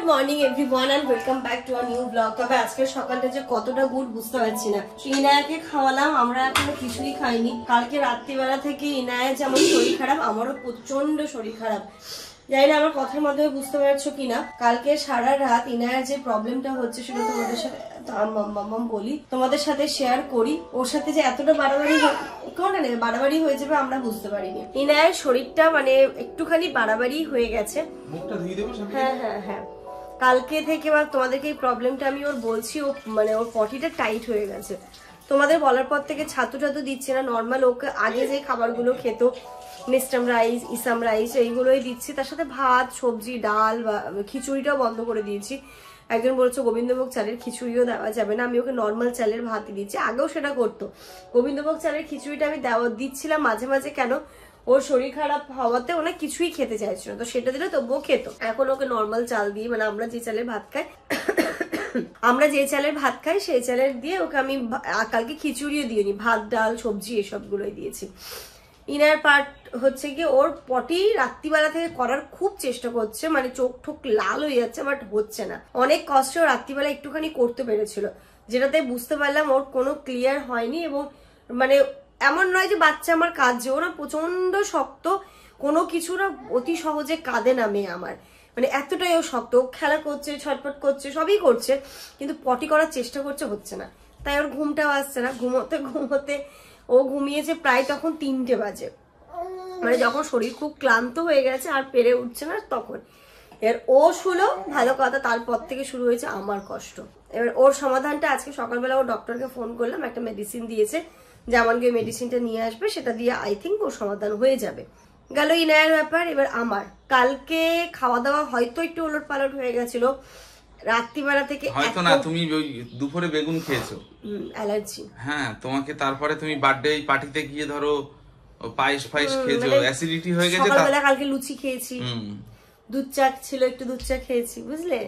Morning everyone and welcome back to a new blog. তবে আজকে সকালটা যে কতটা গুড বুঝতে পারছি না। ইনায়াকে খাওয়ালাম, আমরা এখনো কিছুই খাইনি। কালকে রাত্রিবেলা থেকে ইনায়া যেমন শরীর খারাপ, আমারও প্রচন্ড শরীর খারাপ। জানি না আমার কথার মাধ্যমে বুঝতে পারছো কিনা। কালকে সারা রাত ইনায়ার যে প্রবলেমটা হচ্ছে সেটা তোমাদের সাথে বলি, তোমাদের সাথে শেয়ার করি। ওর সাথে যে এতটা বাড়াবাড়ি হয়ে যাবে আমরা বুঝতে পারিনি। ইনায়ার শরীরটা মানে একটুখানি বাড়াবাড়ি হয়ে গেছে। হ্যাঁ হ্যাঁ হ্যাঁ, কালকে থেকে বা তোমাদেরকে এই প্রবলেমটা আমি ওর বলছি, ও মানে ওর পটিটা টাইট হয়ে গেছে। তোমাদের বলার পর থেকে ছাতু টাতু দিচ্ছে না, নর্মাল ওকে আগে যে খাবারগুলো খেত মিস্টাম রাইস, ইসাম রাইস এইগুলোই দিচ্ছি। তার সাথে ভাত, সবজি, ডাল বা খিচুড়িটাও বন্ধ করে দিয়েছি। একজন বলছো গোবিন্দভোগ চালের খিচুড়িও দেওয়া যাবে না, আমি ওকে নর্মাল চালের ভাতই দিচ্ছি। আগেও সেটা করতো, গোবিন্দভোগ চালের খিচুড়িটা আমি দিচ্ছিলাম মাঝে মাঝে। কেন? ওর শরীর খারাপ হওয়াতে ওনা কিছুই খেতে চাইছিল, তো সেটা দিলে তবুও খেত। এখন ওকে নর্মাল চাল দিয়ে, মানে আমরা যে চালের ভাত খাই সেই চালের দিয়ে ওকে আমি কালকে খিচুড়িও দিইনি, ভাত, ডাল, সবজি এসবগুলোই দিয়েছি। ইনার পার্ট হচ্ছে কি, ওর পটি রাত্রিবেলা থেকে করার খুব চেষ্টা করছে, মানে চোখ ঠোক লাল হয়ে যাচ্ছে, বাট হচ্ছে না। অনেক কষ্টে ও রাত্রিবেলা একটুখানি করতে পেরেছিল, যেটাতে বুঝতে পারলাম ওর কোনো ক্লিয়ার হয়নি। এবং মানে এমন নয় যে বাচ্চা আমার কাঁদছে, ওরা প্রচন্ড শক্ত, কোনো কিছু না অতি সহজে কাঁদে না মেয়ে আমার, মানে এতটাই ও শক্ত। ও খেলা করছে, ছটফট করছে, সবই করছে, কিন্তু পটি করার চেষ্টা করছে, হচ্ছে না। তাই ওর ঘুমটাও আসছে না। ঘুমোতে ঘুমোতে ও ঘুমিয়েছে প্রায় তখন 3টে বাজে, মানে যখন শরীর খুব ক্লান্ত হয়ে গেছে আর পেরে উঠছে না তখন। এবার ও শুলো, ভালো কথা, তারপর থেকে শুরু হয়েছে আমার কষ্ট। এবার ওর সমাধানটা আজকে সকালবেলা ও ডক্টরকে ফোন করলাম, একটা মেডিসিন দিয়েছে, যেমনকি ওই মেডিসিনটা নিয়ে আসবে, সেটা দিয়ে আই থিঙ্ক ওর সমাধান হয়ে যাবে। গেল ইনায়ের ব্যাপার। এবার আমার কালকে খাওয়া দাওয়া হয়তো একটু ওলট পালট হয়ে গেছিল রাত্রিবেলা থেকে। হয়তো না, তুমি ওই দুপুরে বেগুন খেয়েছো, অ্যালার্জি। হ্যাঁ তোমাকে, তারপরে তুমি বার্থডে পার্টিতে গিয়ে ধরো পায়েস খেয়েছো, অ্যাসিডিটি হয়ে গেছে। সকালবেলা কালকে লুচি খেয়েছি, দুধ চা ছিল, একটু দুধ চা খেয়েছি, বুঝলে,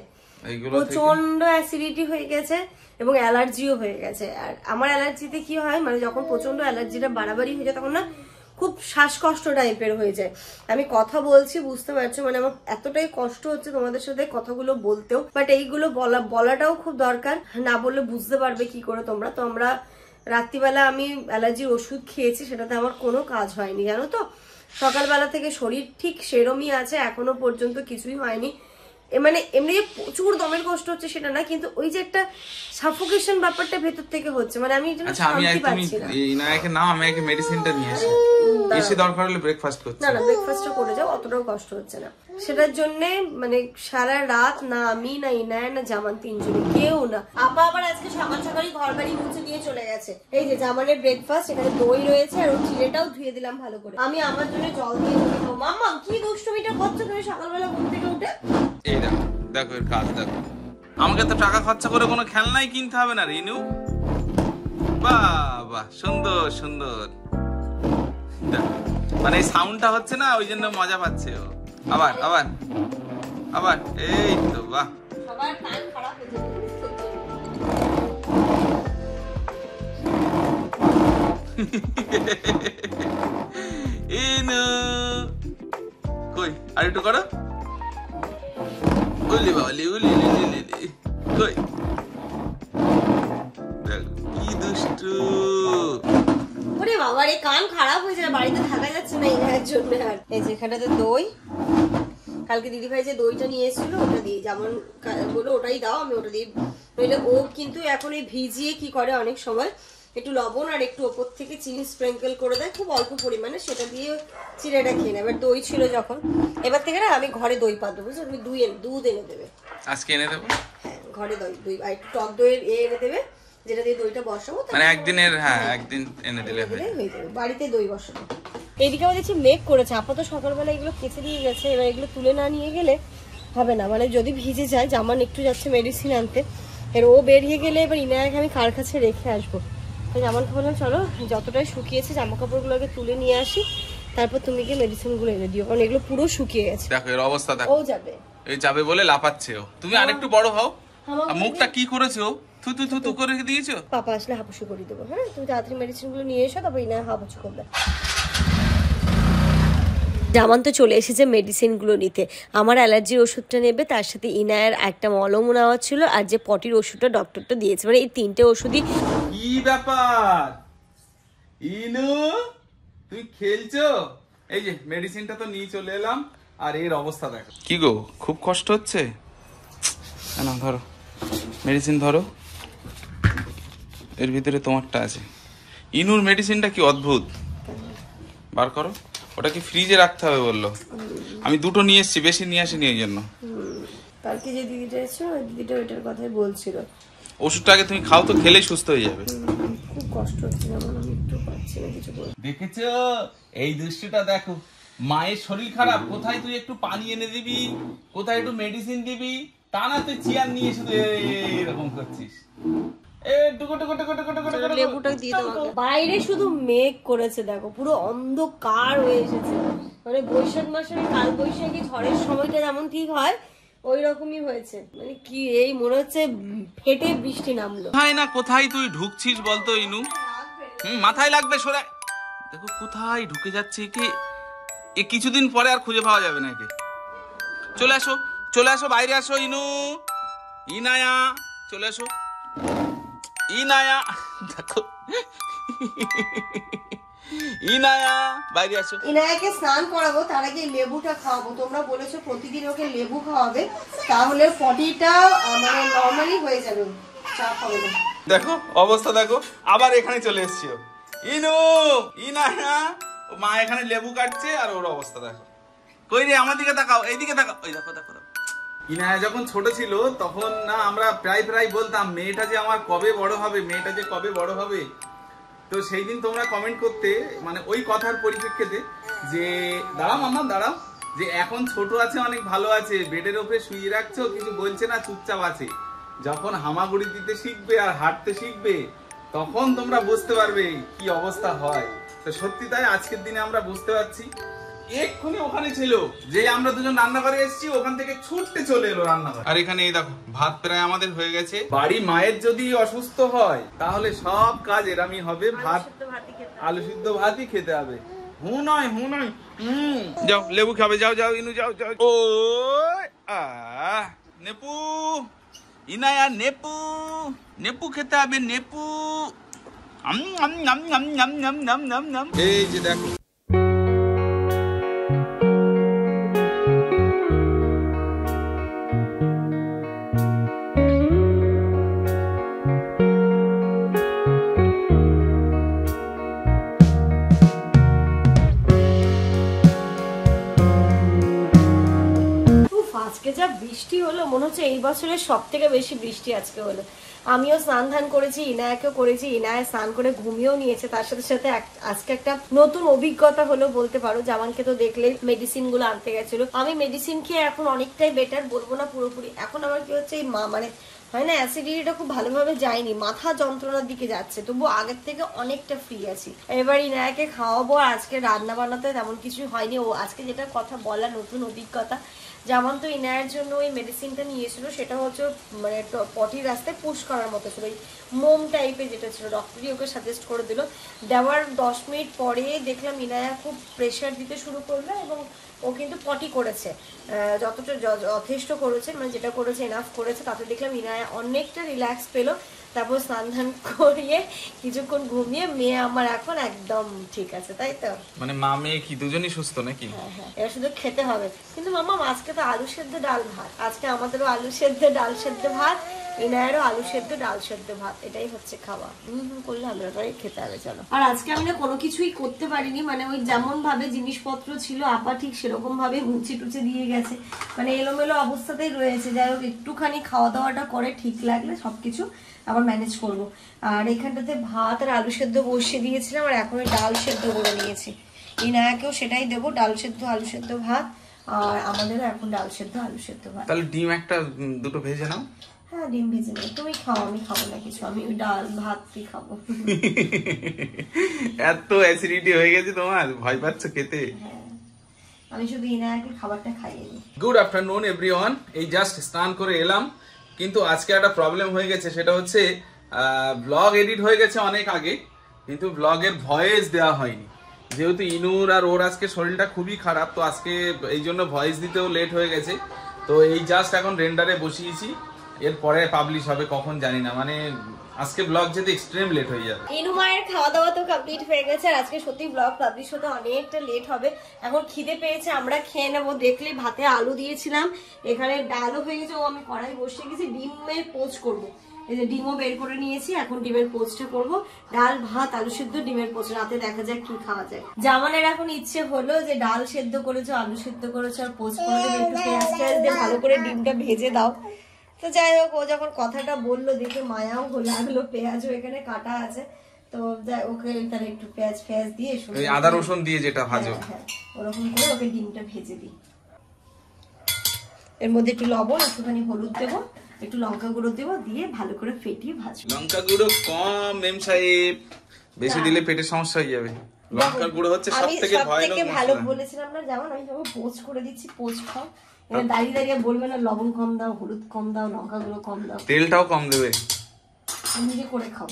প্রচন্ড অ্যাসিডিটি হয়ে গেছে এবং অ্যালার্জিও হয়ে গেছে। আর আমার অ্যালার্জিতে কি হয়, মানে যখন প্রচন্ড অ্যালার্জিটা বাড়াবাড়ি হয়ে যায় তখন না খুব শ্বাসকষ্ট টাইপের হয়ে যায়। আমি কথা বলছি বুঝতে পারছো, মানে আমার এতটাই কষ্ট হচ্ছে তোমাদের সাথে কথাগুলো বলতেও, বাট এইগুলো বলাটাও খুব দরকার, না বললে বুঝতে পারবে কি করে তোমরা। তো আমরা রাত্রিবেলা আমি অ্যালার্জির ওষুধ খেয়েছি, সেটাতে আমার কোনো কাজ হয়নি, জানো তো। সকালবেলা থেকে শরীর ঠিক সেরমই আছে, এখনো পর্যন্ত কিছুই হয়নি। মানে এমনি প্রচুর দমের কষ্ট হচ্ছে সেটা না, কিন্তু ওই যে একটা সাফোকেশন ব্যাপারটা ভেতর থেকে হচ্ছে, মানে আমি শান্তি পাচ্ছি না। ইনায়াকে নাও, আমি একে মেডিসিনটা নিয়ে আসি, এসে দরকার হলে ব্রেকফাস্ট করছি। না ব্রেকফাস্টটা করে যাও, অতটাও কষ্ট হচ্ছে না। সেটার জন্য মানে সারা রাত না আমি, না ইনায়া, না জামান, তিনজনে কেউ না। আপা আবার আজকে সকাল সকালই ঘর বাড়ি মুছে দিয়ে চলে গেছে। এই যে জামানের ব্রেকফাস্ট, এখানে দই রয়েছে আর ওর চিড়েটাও ধুয়ে দিলাম ভালো করে। আমি আমার জন্য জল দিয়ে দেবো। মাম্মা কি দুষ্টুমিটা করছো তুমি সকালবেলা ঘুম থেকে উঠে? এই দেখো এর কাজ দেখো। আমাকে তো টাকা খরচা করে কোনো খেলনাই কিনতে হবে না রিনু। বাহ সুন্দর সুন্দর, মানে এই সাউন্ডটা হচ্ছে না, ওই জন্য মজা পাচ্ছে ও। আবার আবার আবার, এই তো বাহ। সবার কান খারাপ হয়ে যাবে। ইনু কই আর একটু করো। উলি বালি উলি কই, কি দুষ্টু। ওরে বাবা রে, কান খারাপ হয়ে যায়, বাড়িতে থাকা যাচ্ছে না এর জন্য। আর এই যেখানটাতে দই, কালকে দিদিভাই যে দইটা নিয়ে এসেছিল ওটা দিয়ে, যেমন বলো ওটাই দাও, আমি ওটা দিই। নইলে ও কিন্তু এখন এই ভিজিয়ে কি করে, অনেক সময় একটু লবণ আর একটু ওপর থেকে চিনি স্প্রিঙ্কেল করে দেয়, খুব অল্প পরিমাণে, সেটা দিয়ে চিড়েটা খেয়ে নেয়। এবার দই ছিল যখন, এবার থেকে না আমি ঘরে দই পাতবো, বুঝছো, তুমি দুধ এনে দেবে। আজকে এনে দেবো, হ্যাঁ ঘরে দই আর একটু টক দইয়ের এনে দেবে, যেটা দিয়ে দইটা বসাবো, মানে একদিনের, হ্যাঁ একদিন এনে দিলে হয়ে যাবে। বাড়িতে দই বসাবো। এইদিকে আমাদের দেখছি মেঘ করেছে, আপাতত সকালবেলা এগুলো কেচে দিয়ে গেছে, এবার এগুলো তুলে না নিয়ে গেলে হবে না, মানে যদি ভিজে যায়। জামান একটু যাচ্ছে মেডিসিন আনতে, এর ও বেরিয়ে গেলে এবার ইনায়াকে আমি কার কাছে রেখে আসবো। তাই জামানকে বললাম চলো যতটাই শুকিয়েছে জামা কাপড়গুলোকে তুলে নিয়ে আসি, তারপর তুমি গিয়ে মেডিসিনগুলো এনে দিও, কারণ এগুলো পুরো শুকিয়ে গেছে। দেখো এর অবস্থা দেখো, ও যাবে, এই যাবে বলে লাপাচ্ছে ও। তুমি আরেকটু বড় হও। মুখটা কি করেছো, থু করে দিয়েছো। পাপা আসলে হাপুসি করে দেবো। হ্যাঁ তুমি তাড়াতাড়ি মেডিসিনগুলো নিয়ে এসো, তারপর ইনায়া হাপুসি করবে। জামান তো চলে এসেছে মেডিসিনগুলো নিতে। আমার অ্যালার্জির ওষুধটা নেবে, তার সাথে ইনায়ের একটা মলমও নেওয়া ছিল, আর যে পটির ওষুধটা ডক্টরটা দিয়েছে। মানে এই 3টে ওষুধই। কি ব্যাপার ইনু, তুই খেলছো? এই যে মেডিসিনটা তো নিয়ে চলে এলাম, আর এর অবস্থা দেখো। কি গো, খুব কষ্ট হচ্ছে? না ধরো মেডিসিন, ধরো, এর ভিতরে তোমারটা আছে। ইনুর মেডিসিনটা কি অদ্ভুত, বার করো। ওটা কি ফ্রিজে রাখতে হবে বললো? আমি 2টো নিয়ে এসেছি, বেশি নিয়ে আসিনি এই জন্য। কালকে যে দিদিটা এসেছিল ওই দিদিটা ওইটার কথাই বলছিল। ওষুধটা আগে তুমি খাও তো, খেলেই সুস্থ হয়ে যাবে। খুব কষ্ট হচ্ছে, যেমন আমি একটু পাচ্ছি না কিছু বলতে। দেখেছো এই দৃশ্যটা দেখো, মায়ের শরীর খারাপ, কোথায় তুই একটু পানি এনে দিবি, কোথায় একটু মেডিসিন দিবি, তা না তুই চেয়ার নিয়ে শুধু এরকম করছিস। বাইরে শুধু মেঘ করেছে দেখো, পুরো অন্ধকার হয়ে এসেছে। মানে বৈশাখ মাসের কাল বৈশাখী ঝড়ের সময়টা যেমন ঠিক হয় ওই রকমই হয়েছে। মানে কি এই মনে হচ্ছে ফেটে বৃষ্টি নামলো। কোথায় না কোথায় তুই ঢুকছিস বলতো ইনু? মাথায় লাগবে সরে। দেখো কোথায় ঢুকে যাচ্ছে কি, এ কিছুদিন পরে আর খুঁজে পাওয়া যাবে না একে। চলে আসো, চলে আসো, বাইরে আসো ইনু। ইনায়া চলে আসো, ইনায়া দেখো, ইনায়া বাইরে আসো। ইনায়াকে স্নান করাবো, তার আগে লেবুটা খাওয়াবো। তোমরা বলেছো প্রতিদিন ওকে লেবু খাওয়াবে, তাহলে পটিটা মানে নরমালি হয়ে যাবে, চাপ হবে না। দেখো অবস্থা দেখো, আবার এখানে চলে এসছি। ইনু, ইনায়া, ও মা এখানে লেবু কাটছে, আর ওর অবস্থা দেখো। কই রে, আমার দিকে তাকাও, এইদিকে তাকাও, ওই দেখো দেখো। ইনায়া যখন ছোট ছিল তখন না আমরা প্রায় বলতাম মেয়েটা যে আমার কবে বড় হবে, মেয়েটা যে কবে বড় হবে। তো সেই দিন তোমরা কমেন্ট করতে, মানে ওই কথার পরিপ্রেক্ষিতে যে দাঁড়াও মাম্মা দাঁড়াও, যে এখন ছোট আছে অনেক ভালো আছে, বেডের উপরে শুয়ে রাখছো, কিছু বলছে না, চুপচাপ আছে। যখন হামাগুড়ি দিতে শিখবে আর হাঁটতে শিখবে, তখন তোমরা বুঝতে পারবে কি অবস্থা হয়। তো সত্যি তাই, আজকের দিনে আমরা বুঝতে পারছি। এক্ষুনি ওখানে ছিল, যে আমরা দুজন রান্নাঘরে এসেছি, ওখান থেকে ছুটতে চলে এলো রান্নাঘরে। আর এখানে এই দেখো ভাত প্রায় আমাদের হয়ে গেছে। বাড়ি মায়ের যদি অসুস্থ হয় তাহলে সব কাজ এরামই হবে, ভাত আলু সিদ্ধ ভাতই খেতে হবে। হু নয় যাও লেবু খাবে, যাও যাও ইনু যাও যাও। ও নেপু, ইনায়া নেপু, নেপু খেতে হবে, নেপু। এই যে দেখো, আজকে যা বৃষ্টি হলো, মনে হচ্ছে এই বছরের সব থেকে বেশি বৃষ্টি আজকে হলো। আমিও স্নান ধান করেছি, ইনায়াকেও করেছি, ইনায়া স্নান করে ঘুমিয়েও নিয়েছে। তার সাথে সাথে আজকে একটা নতুন অভিজ্ঞতা হলো বলতে পারো। জামানকে তো দেখলে মেডিসিন গুলো আনতে গেছিল, আমি মেডিসিন খেয়ে এখন অনেকটাই বেটার, বলবো না পুরোপুরি। এখন আমার কি হচ্ছে, এই মানে হয় না, অ্যাসিডিটিটা খুব ভালোভাবে যায়নি, মাথা যন্ত্রণার দিকে যাচ্ছে, তবু আগের থেকে অনেকটা ফ্রি আছি। এবার ইনায়াকে খাওয়াবো। আজকে রান্না বান্নাতে তেমন কিছু হয়নি। ও আজকে যেটা কথা বলা, নতুন অভিজ্ঞতা। যেমন তো ইনায়ের জন্য ওই মেডিসিনটা নিয়েছিল, সেটা হচ্ছে মানে পটির রাস্তায় পুশ করার মতো ছিল, ওই মোম টাইপের যেটা ছিল। ডক্টরই ওকে সাজেস্ট করে দিল। দেওয়ার 10 মিনিট পরে দেখলাম ইনায়া খুব প্রেশার দিতে শুরু করলো, এবং ও কিন্তু পটি করেছে, যতটা যথেষ্ট করেছে, মানে যেটা করেছে এনাফ করেছে। তাতে দেখলাম ইনায়া অনেকটা রিল্যাক্স পেলো। তারপর স্নান ধান করিয়ে কিছুক্ষণ ঘুমিয়ে মেয়ে আমার এখন একদম ঠিক আছে, তাই তো? মানে মা মেয়ে কি দুজনই সুস্থ নাকি? হ্যাঁ, এবার শুধু খেতে হবে। কিন্তু মামা আজকে তো আলু সেদ্ধ ডাল ভাত, আজকে আমাদেরও আলু সেদ্ধ ডাল সেদ্ধ ভাত, ইনায়েরও আলু সেদ্ধ ডাল সেদ্ধ ভাত, এটাই হচ্ছে খাওয়া। করলে আমরা খেতে হবে, চলো। আর আজকে আমি না কোনো কিছুই করতে পারিনি, মানে ওই যেমন ভাবে জিনিসপত্র ছিল আপা ঠিক সেরকম ভাবে মুছে টুচে দিয়ে গেছে, মানে এলোমেলো অবস্থাতেই রয়েছে। যাই হোক, একটুখানি খাওয়া দাওয়াটা করে ঠিক লাগলে সবকিছু আবার ম্যানেজ করব। আর এখানটাতে ভাত আর আলু সেদ্ধ বসিয়ে দিয়েছিলাম, আর এখন ডাল সেদ্ধ করে নিয়েছি। ইনায়াকেও সেটাই দেবো, ডাল সেদ্ধ আলু সেদ্ধ ভাত, আর আমাদেরও এখন ডাল সেদ্ধ আলু সেদ্ধ ভাত। তাহলে ডিম একটা দুটো ভেজে নাও। হ্যাঁ, ডিম ভেজে নাও, তুমি খাও, আমি খাবো না কিছু, আমি ওই ডাল ভাতই খাবো। এত অ্যাসিডিটি হয়ে গেছে তোমার, ভয় পাচ্ছ খেতে? আমি শুধু ইনায়াকে খাবারটা খাইয়ে দিই। Good afternoon everyone. এই জাস্ট স্নান করে এলাম, কিন্তু আজকে একটা প্রবলেম হয়ে গেছে। সেটা হচ্ছে ব্লগ এডিট হয়ে গেছে অনেক আগে, কিন্তু ব্লগের ভয়েস দেওয়া হয়নি। যেহেতু ইনুর আর ওর আজকে শরীরটা খুবই খারাপ, তো আজকে এই জন্য ভয়েস দিতেও লেট হয়ে গেছে। তো এই জাস্ট এখন রেন্ডারে বসিয়েছি, এরপরে পাবলিশ হবে কখন জানি না, মানে আজকে ব্লগ যেতে এক্সট্রিম লেট হয়ে যাবে। ইনু মায়ের খাওয়া দাওয়া তো কমপ্লিট হয়ে গেছে, আর আজকে সত্যি ব্লগ পাবলিশ হতে অনেকটা লেট হবে। এখন খিদে পেয়েছে, আমরা খেয়ে নেবো। দেখলে ভাতে আলু দিয়েছিলাম, এখানে ডালও হয়ে গেছে। ও আমি কড়াই বসিয়ে গেছি, ডিমের পোচ করবো। এই যে ডিমও বের করে নিয়েছি, এখন ডিমের পোচটা করবো। ডাল ভাত আলু সেদ্ধ ডিমের পোচ, রাতে দেখা যাক কি খাওয়া যায়। জামানের এখন ইচ্ছে হলো যে ডাল সেদ্ধ করেছো, আলু সেদ্ধ করেছো, আর পোচ করে দেবে, একটু পেঁয়াজ টেয়াজ দিয়ে ভালো করে ডিমটা ভেজে দাও। তো যাই হোক, ও যখন কথাটা বললো দেখে মায়াও লাগলো, পেঁয়াজও এখানে কাটা আছে। তো ওকে তাহলে একটু পেঁয়াজ ফেয়াজ দিয়ে আদা রসুন দিয়ে যেটা ভাজো, হ্যাঁ ওরকম করে ওকে ডিমটা ভেজে দিই। এর মধ্যে একটু লবণ, একটুখানি হলুদ দেবো, একটু লঙ্কা গুঁড়ো দেবো, দিয়ে ভালো করে ফেটিয়ে ভাজবো। লঙ্কা গুঁড়ো কম মেম সাহেব, বেশি দিলে পেটের সমস্যা হয়ে যাবে। লঙ্কা গুঁড়ো হচ্ছে সবথেকে ভয়ানক মশলা। ভালো বলেছিলাম না যেমন, আমি যখন পোস্ট করে দিচ্ছি, পোস্ট খাও, এবার দাঁড়িয়ে দাঁড়িয়ে বলবে না লবণ কম দাও, হলুদ কম দাও, লঙ্কা গুঁড়ো কম দাও, তেলটাও কম দেবে। নিজে করে খাও।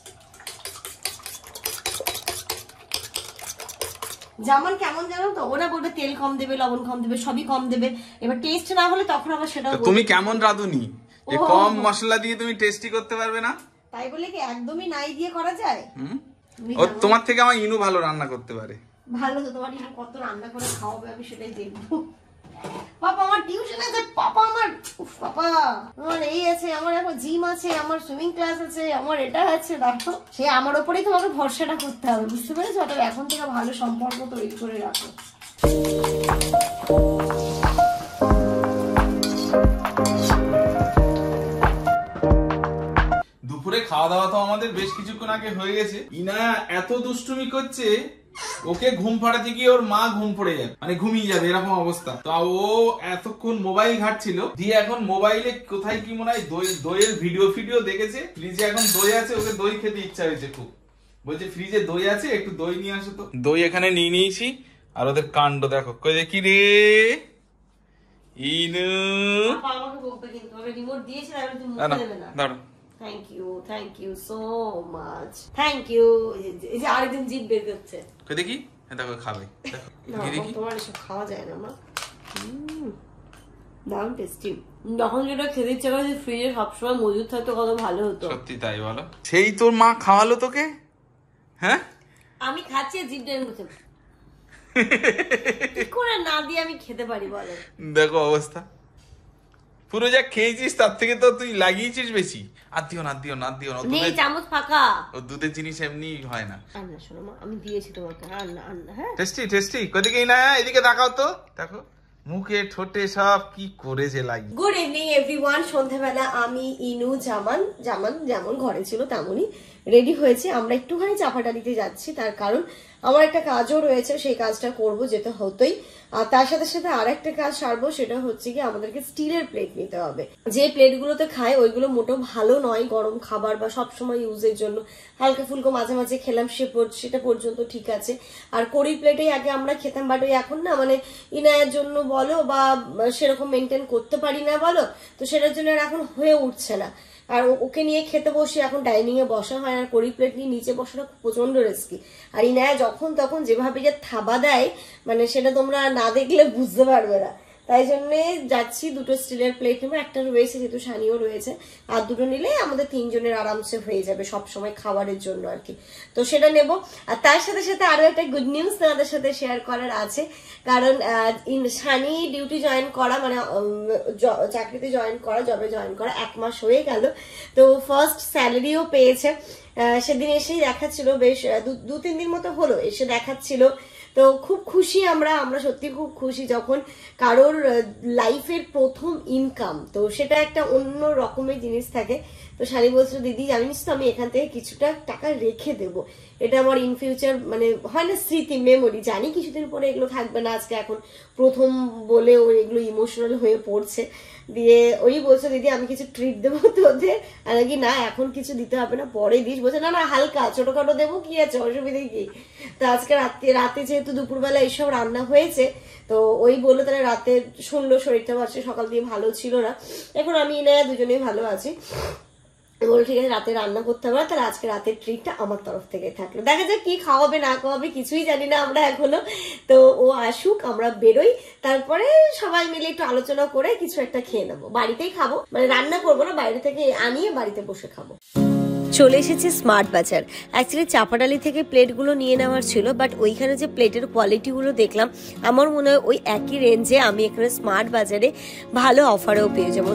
যেমন কেমন জানো তো, ওরা বলবে তেল কম দেবে, লবণ কম দেবে, সবই কম দেবে। এবার টেস্ট না হলে তখন আবার সেটা তুমি কেমন রাঁধুনি যে কম মশলা দিয়ে তুমি টেস্টি করতে পারবে না? তাই বলে কি একদমই নাই দিয়ে করা যায়? ও তোমার থেকে আমার ইনু ভালো রান্না করতে পারে। ভালো তো, তোমার ইনু কত রান্না করে খাওয়াবে আমি সেটাই দেখবো। পাপা আমার টিউশন আছে, পাপা আমার পাপা আমার এই আছে, আমার এখন জিম আছে, আমার সুইমিং ক্লাস আছে, আমার এটা আছে, দেখো সে আমার ওপরেই তোমাকে ভরসাটা করতে হবে, বুঝতে পেরেছো? তবে এখন থেকে ভালো সম্পর্ক তৈরি করে রাখো। দুপুরে খাওয়া দাওয়া তো আমাদের বেশ কিছুক্ষণ আগে হয়ে গেছে। ইনা এত দুষ্টুমি করছে, ওকে ঘুম পাড়াতে গিয়ে ওর মা ঘুম পড়ে যাবে, মানে ঘুমিয়ে যাবে, এরকম অবস্থা। তো ও এতক্ষণ মোবাইল ঘাটছিল, দিয়ে এখন মোবাইলে কোথায় কি মনে হয় দইয়ের ভিডিও দেখেছে। ফ্রিজে এখন দই আছে, ওকে দই খেতে ইচ্ছা হয়েছে খুব, বলছে ফ্রিজে দই আছে, একটু দই নিয়ে আসো তো। দই এখানে নিয়ে নিয়েছি, আর ওদের কাণ্ড দেখো। কই দেখি রে ইনু, আমাকে বলতে কিন্তু আমি রিমোট দিয়েছি, আর তুমি মুখে দেবে না। দাঁড়াও, thank you so much, thank you. এই যে আরেকদিন জিভ বের করছে, কই দেখি, দেখো খাবে, দেখো তোমার এসব খাওয়া যায় না মা। দারুণ টেস্টি। যখন যেটা খেতে ইচ্ছে করে ফ্রিজে সবসময় মজুদ থাকতো কত ভালো হতো। সত্যি তাই বলো। সেই তোর মা খাওয়ালো তোকে? হ্যাঁ আমি খাচ্ছি, জিভ টেনে করছে, কি করে না দিয়ে আমি খেতে পারি বলো? দেখো অবস্থা, পুরো যা খেয়েছিস তার থেকে তো তুই লাগিয়েছিস বেশি। আর দিও না, দিও না, দিও না, নেই চামচ ফাঁকা। ও দুধের জিনিস এমনি হয় না। আন্না শোনো মা, আমি দিয়েছি তোমাকে, আন্না আন্না। হ্যাঁ টেস্টি কোদিকেই না, এদিকে তাকাও তো, দেখো মুখে ঠোঁটে সব কি করেছে লাগিয়ে। Good evening everyone. সন্ধ্যাবেলা আমি ইনু জামান যেমন ঘরে ছিল তেমনই রেডি হয়েছে। আমরা একটুখানি চাপাটালিতে যাচ্ছি, তার কারণ আমার একটা কাজও রয়েছে, সেই কাজটা করব, যেতে হতোই। আর তার সাথে সাথে আর একটা কাজ সারবো, সেটা হচ্ছে কি আমাদেরকে স্টিলের প্লেট নিতে হবে। যে প্লেটগুলোতে খায় ওইগুলো মোটেও ভালো নয় গরম খাবার বা সবসময় ইউজের জন্য। হালকা ফুলকো মাঝে মাঝে খেলাম, সেটা পর্যন্ত ঠিক আছে। আর কড়ির প্লেটেই আগে আমরা খেতাম, বাট ওই এখন না মানে ইনায়ের জন্য বলো বা সেরকম মেনটেন করতে পারি না বলো, তো সেটার জন্য এখন হয়ে উঠছে না। আর ওকে নিয়ে খেতে বসে এখন ডাইনিং এ বসা হয়, আর কড়ি প্লেট নিয়ে নিচে বসাটা প্রচন্ড রিস্কি। আর ইনায়া যখন তখন যেভাবে যে থাবা দেয়, মানে সেটা তোমরা না দেখলে বুঝতে পারবে না। তাই জন্য যাচ্ছি, দুটো স্টিলের প্লেট নেবো, একটা রয়েছে যেহেতু সানিও রয়েছে, আর দুটো নিলে আমাদের তিনজনের আরামসে হয়ে যাবে সব সময় খাবারের জন্য আর কি। তো সেটা নেব। আর তার সাথে সাথে আরো একটা গুড নিউজ তোমাদের সাথে শেয়ার করার আছে, কারণ সানি ডিউটি জয়েন করা, মানে চাকরিতে জয়েন করা, জবে জয়েন করা 1 মাস হয়ে গেল। তো ফার্স্ট স্যালারিও পেয়েছে। সেদিন এসেই দেখাচ্ছিল, বেশ 2-3 দিন মতো হলো এসে দেখাচ্ছিল। তো খুব খুশি আমরা সত্যি খুব খুশি যখন কারোর লাইফের প্রথম ইনকাম, তো সেটা একটা অন্য রকমের জিনিস থাকে। তো শানি বলছিল দিদি জানিস তো আমি এখান থেকে কিছুটা টাকা রেখে দেব, এটা আমার ইন ফিউচার মানে হয় না স্মৃতি, মেমোরি। জানি কিছুদিন পরে এগুলো থাকবে না, আজকে এখন প্রথম বলে ও এগুলো ইমোশনাল হয়ে পড়ছে। দিয়ে ওই বলছে দিদি আমি কিছু ট্রিট দেবো তোদের, আর নাকি না এখন কিছু দিতে হবে না, পরে দিস। বলছে না না হালকা ছোটখাটো দেবো, কি আছে অসুবিধে কি। তো আজকে রাতে যেহেতু দুপুরবেলা এইসব রান্না হয়েছে, তো ওই বললো তাহলে রাতে শুনলো শরীরটা পাচ্ছে, সকাল দিয়ে ভালো ছিল না। এখন আমি না দুজনেই ভালো আছি। বলো ঠিক আছে রাতে রান্না করতে হবে না, তাহলে আজকে রাতের ট্রিটটা আমার তরফ থেকে থাকলো। দেখা যাক কি খাওয়াবে না খাওয়াবে কিছুই জানি না আমরা এখনো। তো ও আসুক, আমরা বেরোই, তারপরে সবাই মিলে একটু আলোচনা করে কিছু একটা খেয়ে নেবো। বাড়িতেই খাবো, মানে রান্না করবো না, বাইরে থেকে আনিয়ে বাড়িতে বসে খাবো। চলে এসেছি স্মার্ট বাজার। অ্যাকচুয়ালি চাপাডালি থেকে প্লেটগুলো নিয়ে নেওয়ার ছিল, বাট ওইখানে যে প্লেটের কোয়ালিটিগুলো দেখলাম আমার মনে হয় ওই একই রেঞ্জে আমি এখানে স্মার্ট বাজারে ভালো অফারেও পেয়ে যাবো।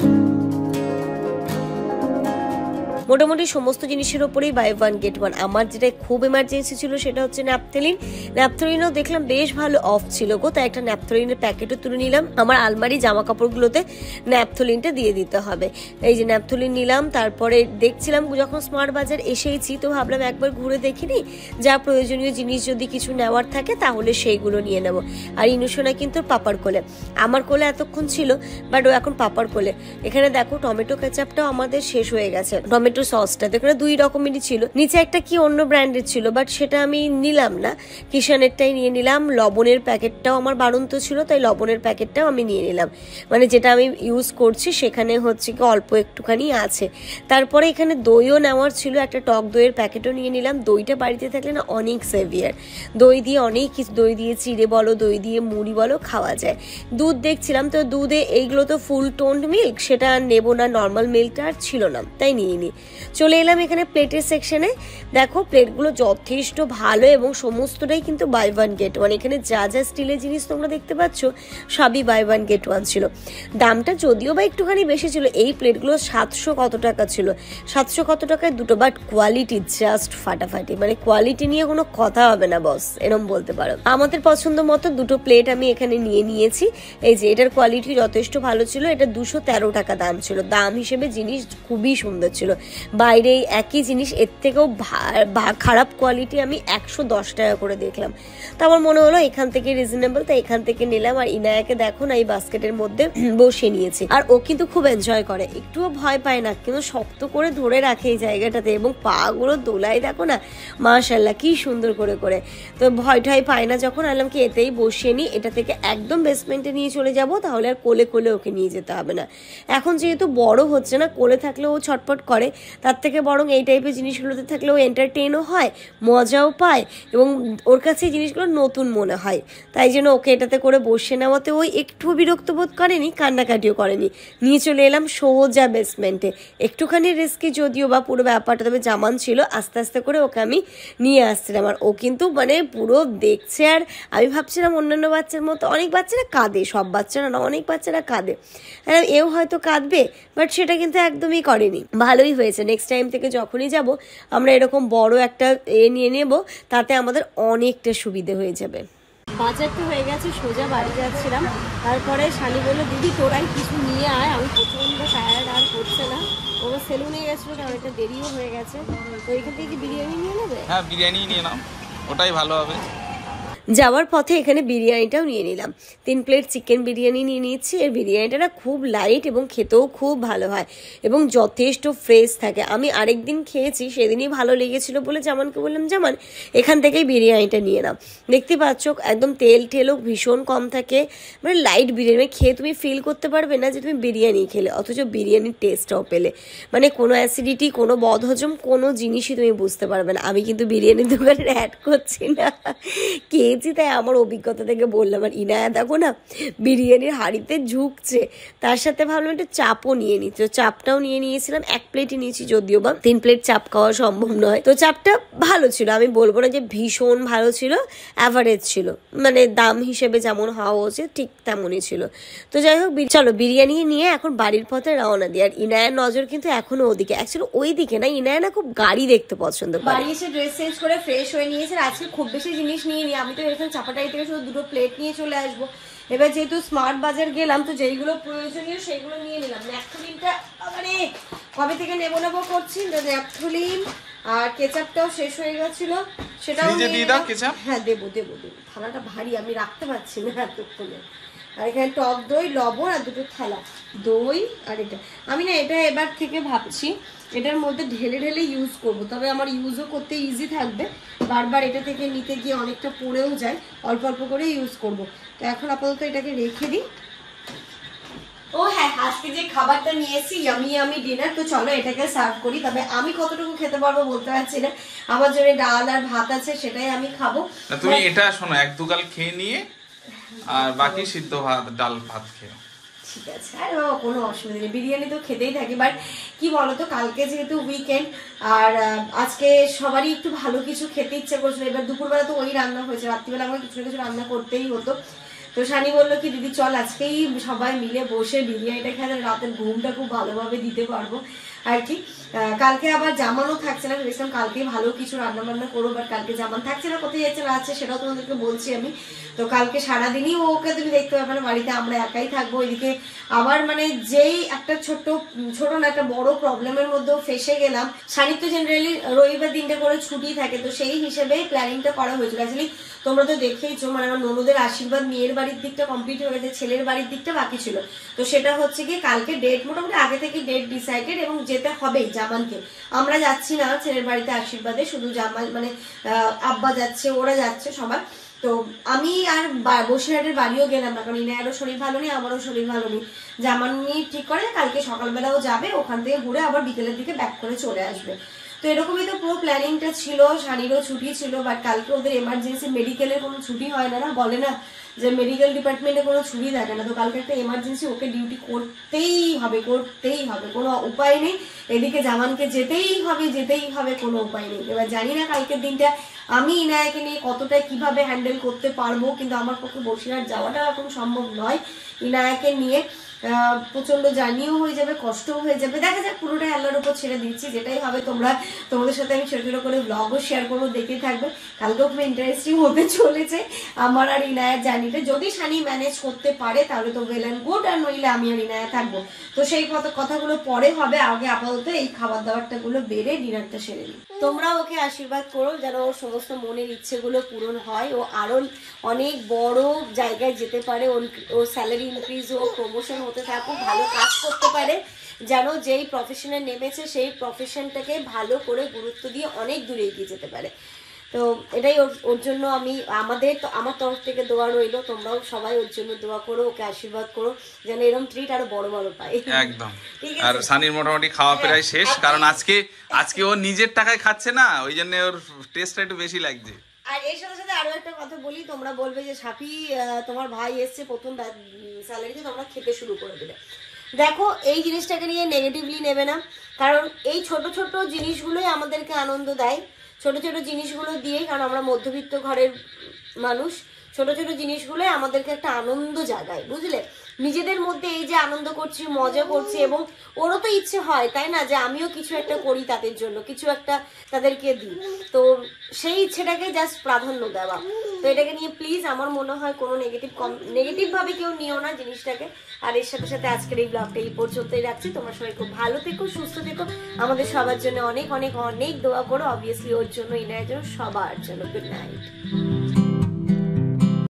মোটামুটি সমস্ত জিনিসের ওপরেই বাই ওয়ান গেট ওয়ান। আমার যেটা খুব এমার্জেন্সি ছিল সেটা হচ্ছে ন্যাপথলিনও দেখলাম বেশ ভালো অফ ছিল গো, তাই একটা ন্যাপথলিনের প্যাকেটও তুলে নিলাম। আমার আলমারি জামা কাপড়গুলোতে ন্যাপথলিনটা দিয়ে দিতে হবে, এই যে ন্যাপথলিন নিলাম। তারপরে দেখছিলাম যখন স্মার্ট বাজার এসেইছি তো ভাবলাম একবার ঘুরে দেখিনি, যা প্রয়োজনীয় জিনিস যদি কিছু নেওয়ার থাকে তাহলে সেইগুলো নিয়ে নেবো। আর ইনুসোনা কিন্তু পাপার কোলে, আমার কোলে এতক্ষণ ছিল, বাট ও এখন পাপার কোলে। এখানে দেখো টমেটো কেচাপটাও আমাদের শেষ হয়ে গেছে, টমেটো সসটা এখানে 2 রকমেরই ছিল, নিচে একটা কি অন্য ব্র্যান্ডের ছিল বাট সেটা আমি নিলাম না, কিষানেরটাই নিয়ে নিলাম। লবণের প্যাকেটটাও আমার বাড়ন্ত ছিল, তাই লবণের প্যাকেটটাও আমি নিয়ে নিলাম, মানে যেটা আমি ইউজ করছি সেখানে হচ্ছে কি অল্প একটুখানি আছে। তারপরে এখানে দইও নেওয়ার ছিল, একটা টক দইয়ের প্যাকেটও নিয়ে নিলাম। দইটা বাড়িতে থাকলে না অনেক সেভিয়ার, দই দিয়ে অনেক কিছু, দই দিয়ে চিড়ে বলো, দই দিয়ে মুড়ি বলো খাওয়া যায়। দুধ দেখছিলাম, তো দুধে এইগুলো তো ফুল টোন্ড মিল্ক, সেটা নেবো না, নর্মাল মিল্কটা আর ছিল না, তাই নিয়ে নিই। চলে এলাম এখানে প্লেটের সেকশনে। দেখো প্লেটগুলো যথেষ্ট ভালো এবং সমস্তটাই কিন্তু বাই ওয়ান গেট ওয়ান। এখানে যা যা স্টিলের জিনিস তোমরা দেখতে পাচ্ছ সবই বাই ওয়ান গেট ওয়ান ছিল। দামটা যদিও বা একটুখানি বেশি ছিল, এই প্লেটগুলো 700 কত টাকা ছিল, 700 কত টাকায় দুটো, বাট কোয়ালিটি জাস্ট ফাটাফাটি, মানে কোয়ালিটি নিয়ে কোনো কথা হবে না বস, এরম বলতে পারো। আমাদের পছন্দ মতো দুটো প্লেট আমি এখানে নিয়ে নিয়েছি। এই যে এটার কোয়ালিটি যথেষ্ট ভালো ছিল, এটা 213 টাকা দাম ছিল, দাম হিসেবে জিনিস খুবই সুন্দর ছিল। বাইরে একই জিনিস এর থেকেও খারাপ কোয়ালিটি আমি 110 টাকা করে দেখলাম, তো আমার মনে হলো এখান থেকে রিজনেবল, তাই এখান থেকে নিলাম। আর ইনায়াকে দেখো না এই বাস্কেটের মধ্যে বসে নিয়েছি, আর ও কিন্তু খুব এনজয় করে, একটুও ভয় পায় না, কিন্তু শক্ত করে ধরে রাখে এই জায়গাটাতে, এবং পা গুলো দোলাই দেখো না মাশাআল্লাহ কি সুন্দর করে করে। তো ভয় ঠয় পায় না, যখন আনলাম কি এতেই বসিয়ে নি, এটা থেকে একদম বেসমেন্টে নিয়ে চলে যাব, তাহলে আর কোলে কোলে ওকে নিয়ে যেতে হবে না। এখন যেহেতু বড় হচ্ছে না, কোলে থাকলে ও ছটপট করে, তার থেকে বরং এই টাইপের জিনিসগুলোতে থাকলে ও এন্টারটেইনও হয়, মজাও পায়, এবং ওর কাছে এই জিনিসগুলো নতুন মনে হয়। তাই জন্য ওকে এটাতে করে বসে নেওয়াতে ওই একটু বিরক্ত বোধ করেনি, কান্নাকাটিও করেনি। নিয়ে চলে এলাম সোজা বেসমেন্টে, একটুখানি রিস্কি যদিও বা পুরো ব্যাপারটা, তবে জামান ছিল, আস্তে আস্তে করে ওকে আমি নিয়ে আসছিলাম। আর ও কিন্তু মানে পুরো দেখছে, আর আমি ভাবছিলাম অন্যান্য বাচ্চার মতো, অনেক বাচ্চারা কাঁদে, সব বাচ্চারা না, অনেক বাচ্চারা কাঁদে, এও হয়তো কাঁদবে, বাট সেটা কিন্তু একদমই করেনি, ভালোই হয়েছে। নেক্সট টাইম থেকে যখনই যাব আমরা এরকম বড় একটা নিয়ে নেব, তাতে আমাদের অনেকটা সুবিধে হয়ে যাবে। বাজার তো হয়ে গেছে, সোজা বাড়ি যাচ্ছিলাম, তারপরে শালি বললো দিদি তোরাই কিছু নিয়ে আয়, আমি প্রচণ্ড টায়ার্ড আর করছে না, ওরা সেলুনে গেছিলো, কারণ একটা দেরিও হয়ে গেছে। তো এখান থেকে কি বিরিয়ানি নিয়ে নেবে? হ্যাঁ বিরিয়ানি নিয়ে নাও, ওটাই ভালো হবে। যাওয়ার পথে এখানে বিরিয়ানিটাও নিয়ে নিলাম, 3 প্লেট চিকেন বিরিয়ানি নিয়ে নিচ্ছি। এর বিরিয়ানিটা না খুব লাইট এবং খেতেও খুব ভালো হয় এবং যথেষ্ট ফ্রেশ থাকে। আমি আরেকদিন খেয়েছি, সেদিনই ভালো লেগেছিল বলে জামানকে বললাম জামান এখান থেকেই বিরিয়ানিটা নিয়ে নাও। দেখতে পাচ্ছ একদম তেল টেলও ভীষণ কম থাকে, মানে লাইট বিরিয়ানি খেয়ে তুমি ফিল করতে পারবে না যে তুমি বিরিয়ানি খেলে, অথচ বিরিয়ানির টেস্টটাও পেলে, মানে কোনো অ্যাসিডিটি, কোনো বদহজম, কোনো জিনিসই তুমি বুঝতে পারবে না। আমি কিন্তু বিরিয়ানির দোকানের অ্যাড করছি না, তাই আমার অভিজ্ঞতা থেকে বললাম। আর ইনায়া দেখো না বিরিয়ানির হাঁড়িতে ঝুঁকছে, তার সাথে ভাবলাম একটা চাপও নিয়ে নিই, তো চাপটাও নিয়ে নিয়েছিলাম, 1 প্লেটই নিয়েছি, যদিও বা 3 প্লেট চাপ খাওয়া সম্ভব নয়। তো চাপটা ভালো ছিল, আমি বলবো না যে ভীষণ ভালো ছিল, অ্যাভারেজ ছিল, মানে দাম হিসেবে যেমন হওয়া উচিত ঠিক তেমনই ছিল। তো যাই হোক চলো বিরিয়ানি নিয়ে এখন বাড়ির পথে রওনা দিই। আর ইনায়ার নজর কিন্তু এখনো ওদিকে, অ্যাকচুয়ালি ওই দিকে না, ইনায়া না খুব গাড়ি দেখতে পছন্দ করে। বাড়ি এসে ড্রেস চেঞ্জ করে ফ্রেশ হয়ে নিয়েছে, আজকে খুব বেশি জিনিস নিয়ে নিই, আমি তো এখানে চাপাটাই থেকে শুধু 2 প্লেট নিয়ে চলে আসবো। এবার যেহেতু স্মার্ট বাজার গেলাম, তো যেইগুলো প্রয়োজনীয় সেগুলো নিয়ে নিলাম। ন্যাপথলিনটা মানে কবে থেকে নেবো করছি, ন্যাপথলিন আর কেচাপটাও শেষ হয়ে গেছিল, সেটাও দিয়ে দাও। কেচাপ হ্যাঁ দেবো, থালাটা ভারী, আমি রাখতে পারছি না এতক্ষণে। আর এখানে টক দই, লবণ আর 2টো থালা দই। আর এটা আমি না এটা এবার থেকে ভাবছি এটার মধ্যে ঢেলে ঢেলে ইউজ করব, তবে আমার ইউজও করতে ইজি থাকবে, বারবার এটা থেকে নিতে গিয়ে অনেকটা পড়েও যায়, অল্প অল্প করে ইউজ করব। তো এখন আপাতত এটাকে রেখে দিই। ও ও হ্যাঁ, আজকে যে খাবারটা নিয়ে এসেছি ইয়ামি ইয়ামি ডিনার, তো চলো এটাকে সার্ভ করি। তবে আমি কতটুকু খেতে পারবো বলতে পারছি না, আমার জন্য ডাল আর ভাত আছে, সেটাই আমি খাবো। তুমি এটা শোনো, 1-2 গাল খেয়ে নিয়ে আর বাকি সিদ্ধ ভাত ডাল ভাত খেয়ে। ঠিক আছে, আর কোনো অসুবিধা নেই, বিরিয়ানি তো খেতেই থাকি। বাট কি বলতো, কালকে যেহেতু উইকেন্ড আর আজকে সবারই একটু ভালো কিছু খেতে ইচ্ছে করছিল। এবার দুপুরবেলা তো ওই রান্না হয়েছে, রাত্রিবেলা আমাকে কিছু না কিছু রান্না করতেই হতো। তো শানি বললো কি দিদি চল আজকেই সবাই মিলে বসে বিরিয়ানিটা খেলে রাতের ঘুমটা খুব ভালোভাবে দিতে পারবো আর কি। কালকে আবার জামানও থাকছে না, ভেবেছিলাম কালকে ভালো কিছু রান্না বান্না করবো, বাট কালকে জামান থাকছে না, কোথায় যাচ্ছে না আছে সেটাও তোমাদেরকে বলছি আমি। তো কালকে সারাদিনই ওকে তুমি দেখতে পাবে না বাড়িতে, আমরা একাই থাকবো। এদিকে আবার মানে যেই একটা ছোট না একটা বড় প্রবলেমের মধ্যেও ফেসে গেলাম। শানির তো জেনারেলি রবিবার দিনটা করে ছুটি থাকে, তো সেই হিসেবে প্ল্যানিংটা করা হয়েছিল। অ্যাকচুয়ালি তোমরা তো দেখেইছো, মানে আমার ননদের আশীর্বাদ মেয়ের বাড়ির দিকটা কমপ্লিট হয়ে গেছে, ছেলের বাড়ির দিকটা বাকি ছিল। তো সেটা হচ্ছে কি কালকে ডেট মোটামুটি আগে থেকে ডেট ডিসাইডেড, এবং যেতে হবেই জামানকে। আমরা যাচ্ছি না ছেলের বাড়িতে আশীর্বাদে, শুধু জামান মানে আব্বা যাচ্ছে, ওরা যাচ্ছে সবাই। তো আমি আর বসিরহাটের বাড়িও গেলাম না, কারণ ইনায়ারও শরীর ভালো নেই, আমারও শরীর ভালো নেই। জামানি ঠিক করে কালকে সকালবেলাও যাবে, ওখান থেকে ঘুরে আবার বিকেলের দিকে ব্যাক করে চলে আসবে। তো এরকমই তো পুরো প্ল্যানিংটা ছিল। শানিরও ছুটি ছিল, বাট কালকে ওদের এমার্জেন্সি মেডিকেলের কোনো ছুটি হয় না, বলে না যে মেডিকেল ডিপার্টমেন্টে কোনো ছুটি থাকে না। তো কালকে একটা এমার্জেন্সি, ওকে ডিউটি করতেই হবে, কোনো উপায় নেই। এদিকে জামানকে যেতেই হবে, কোনো উপায় নেই। এবার জানি না কালকের দিনটা আমি ইনায়াকে নিয়ে কতটা কিভাবে হ্যান্ডেল করতে পারবো, কিন্তু আমার পক্ষে বসিরহাট যাওয়াটা এখন সম্ভব নয় ইনায়াকে নিয়ে। প্রচন্ড জার্নিও হয়ে যাবে, কষ্টও হয়ে যাবে, দেখা যাক, পুরোটাই আল্লাহর উপর ছেড়ে দিচ্ছি। যেটাই হবে তোমাদের সাথে আমি ছোট ছোট করে ব্লগও শেয়ার করবো, দেখতে থাকবে। কালকেও খুব ইন্টারেস্টিং হতে চলেছে আমার আর ইনায়ার জার্নিটা। যদি শানি ম্যানেজ করতে পারে তাহলে তো ওয়েল অ্যান্ড গুড, আর নইলে আমি আর ইনায়া থাকবো। তো সেই কথাগুলো পরে হবে, আগে আপাতত এই খাবার দাবারটা গুলো বেড়ে ডিনারটা সেরে নিই। তোমরা ওকে আশীর্বাদ করো যেন ওর সমস্ত মনের ইচ্ছেগুলো পূরণ হয়, ও আরো অনেক বড় জায়গায় যেতে পারে, ওর স্যালারি ইনক্রিজ হোক, প্রমোশন হতে থাকুক, ভালো কাজ করতে পারে, যেন যেই প্রফেশনে নেমেছে সেই প্রফেশনটাকে ভালো করে গুরুত্ব দিয়ে অনেক দূরে এগিয়ে যেতে পারে। তো এটাই ওর জন্য আমার তরফ থেকে দোয়া রইলো। তোমরাও সবাই ওর জন্য দোয়া করো, ওকে আশীর্বাদ করো যেন এরকম ট্রিট আরো বড় বড় পায়। একদম। আর সানির মোটামুটি খাওয়া প্রায় শেষ, কারণ আজকে ও নিজের টাকায় খাচ্ছে না, ওই জন্য ওর টেস্টটা একটু বেশি লাগছে। আর এর সাথে সাথে আরো একটা কথা বলি, তোমরা বলবে যে সাফি তোমার ভাই এসছে প্রথম স্যালারিতে তোমরা খেতে শুরু করে দিলে। দেখো এই জিনিসটাকে নিয়ে নেগেটিভলি নেবে না, কারণ এই ছোট ছোট জিনিসগুলোই আমাদেরকে আনন্দ দেয়, ছোট ছোট জিনিসগুলো দিয়েই, কারণ আমরা মধ্যবিত্ত ঘরের মানুষ, ছোট ছোট জিনিসগুলোই আমাদেরকে একটা আনন্দ জাগায়, বুঝলে। নিজেদের মধ্যে এই যে আনন্দ করছি, মজা করছি, এবং ওরও তো ইচ্ছে হয় তাই না, যে আমিও কিছু একটা করি তাদের জন্য, কিছু একটা তাদেরকে দিই। তো সেই ইচ্ছেটাকে জাস্ট প্রাধান্য দেওয়া। তো এটাকে নিয়ে প্লিজ আমার মনে হয় কোনো নেগেটিভ ভাবে কেউ নিও না জিনিসটাকে। আর এর সাথে সাথে আজকের এই ব্লগটা এই পর্যন্তই রাখছি। তোমরা সবাই খুব ভালো থেকো, সুস্থ থেকো, আমাদের সবার জন্য অনেক অনেক অনেক দোয়া করো, অবভিয়াসলি ওর জন্য, ইনায়ের জন্য, সবার জন্য। Good night.